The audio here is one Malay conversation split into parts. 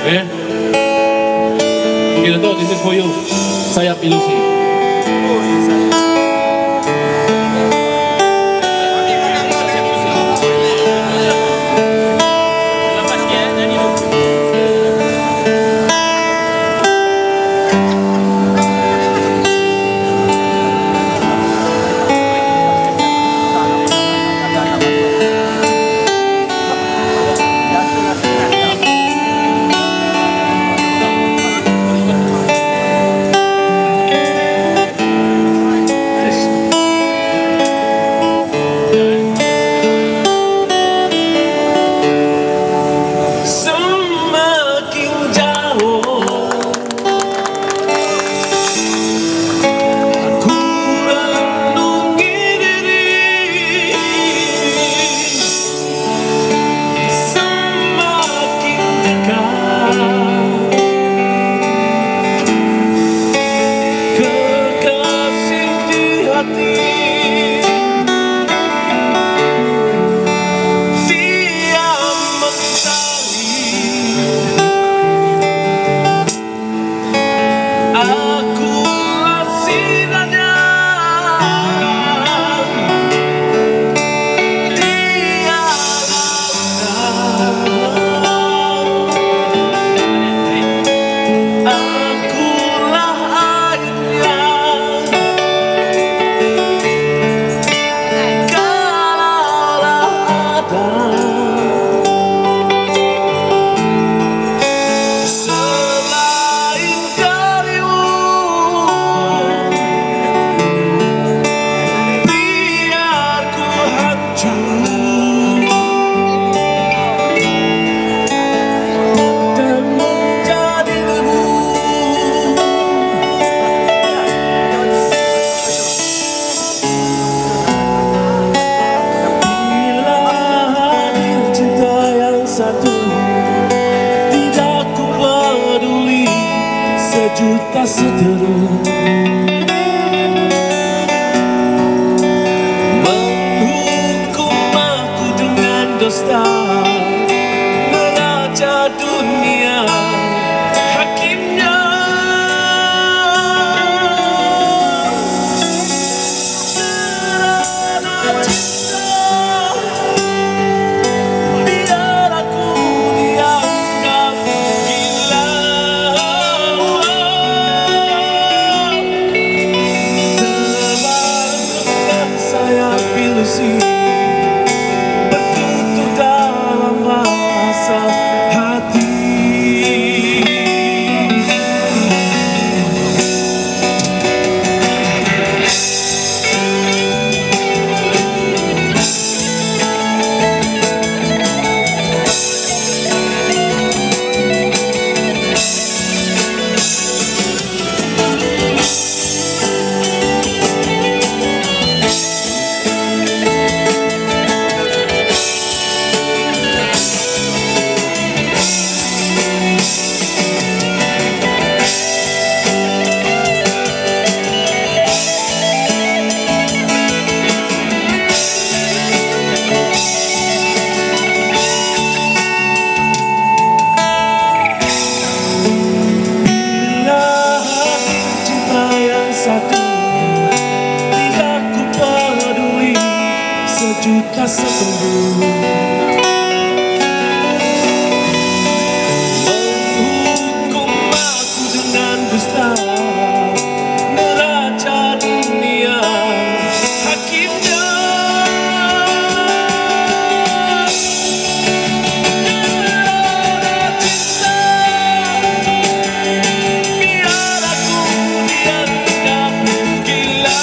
Okay? Okay, Dato', this is for you. Sayap Ilusi. Sejuta seteru menghukum aku dengan dusta, neraca dunia hakimnya. Karena cinta biar aku dianggap gila. Ilusi bertutur dalam bahasa hati. Sejuta seteru menghukum aku dengan dusta, neraca dunia hakimnya. Karena cinta biar aku dianggap gila.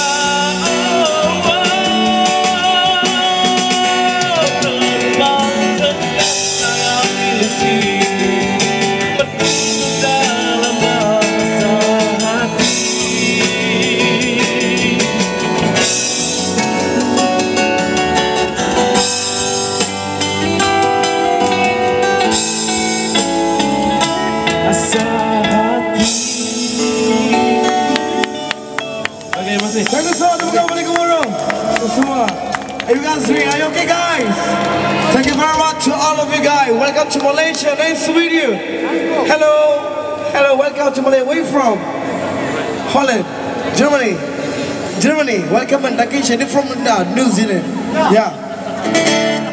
Thank you so much. Are you guys okay, guys? Thank you very much to all of of you guys. Welcome to Malaysia. Nice to meet you. Hello, welcome to Malaysia. Where are you from? Holland, Germany. Welcome and Takesh. You're from New Zealand. Yeah.